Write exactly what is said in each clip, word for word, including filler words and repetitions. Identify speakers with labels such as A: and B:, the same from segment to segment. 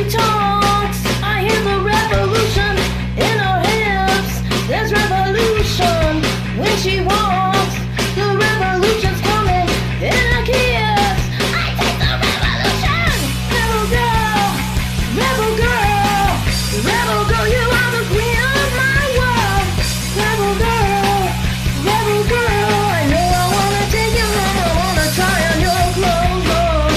A: talks, I hear the revolution in her hips. There's revolution when she walks. The revolution's coming in a kiss. I take the revolution. Rebel girl, rebel girl, rebel girl, you are the queen of my world. Rebel girl, rebel girl, I know I wanna take you home. I wanna try on your clothes. Oh.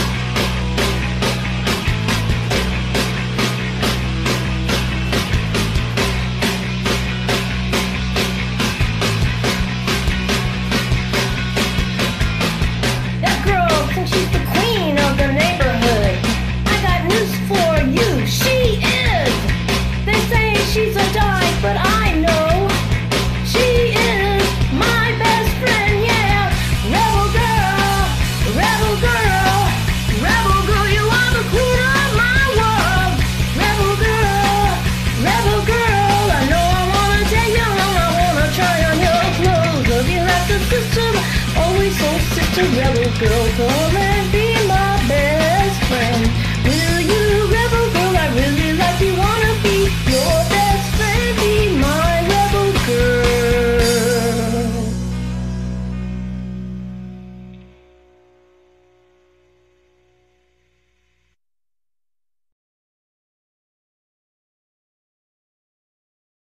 A: That girl thinks she's the queen of the neighborhood. I got news for you, she is. They say she's a dyke, but I know she is my best friend, yeah. Rebel girl, rebel girl, rebel girl, you are the queen of my world. Rebel girl, rebel girl, I know I wanna take you home. I wanna try on your clothes. Love you like the system, always so sister. Rebel girl, come